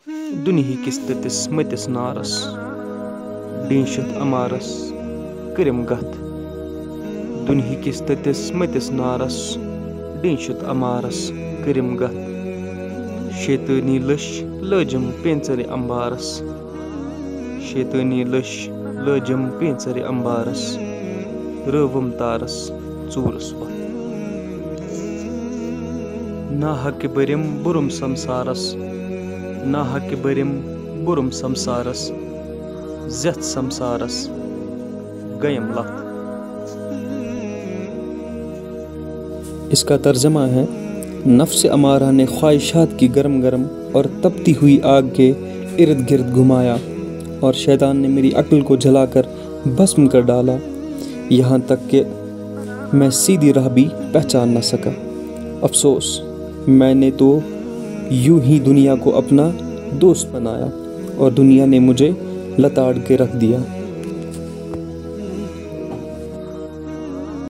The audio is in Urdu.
دنہی کس تٔتِس مٔتِس نارس ڈیٖنشِتھ امارس کٔرِم گتھ دنہی کس تٔتِس مٔتِس نارس ڈیٖنشِتھ امارس کٔرِم گتھ شیطٲنی لٔش لٲجِم پیٖنژرِ امبارس شیطٲنی لٔش لٲجِم پیٖنژرِ امبارس رٲوٕم تارس ژوٗرس وتھ ناحقہِ بٔرِم بُرُم سمسارس ناحقہِ بٔرِم بُرُم سمسارس زیتھ سمسارس گٔیم لتھ۔ اس کا ترجمہ ہے، نفس امارہ نے خواہشات کی گرم گرم اور تپتی ہوئی آگ کے ارد گرد گھمایا اور شیطان نے میری عقل کو جلا کر بھسم کر ڈالا، یہاں تک کہ میں سیدھی راہ بھی پہچان نہ سکا۔ افسوس، میں نے تو یوں ہی دنیا کو اپنا دوست بنایا اور دنیا نے مجھے لتاڑ کے رکھ دیا۔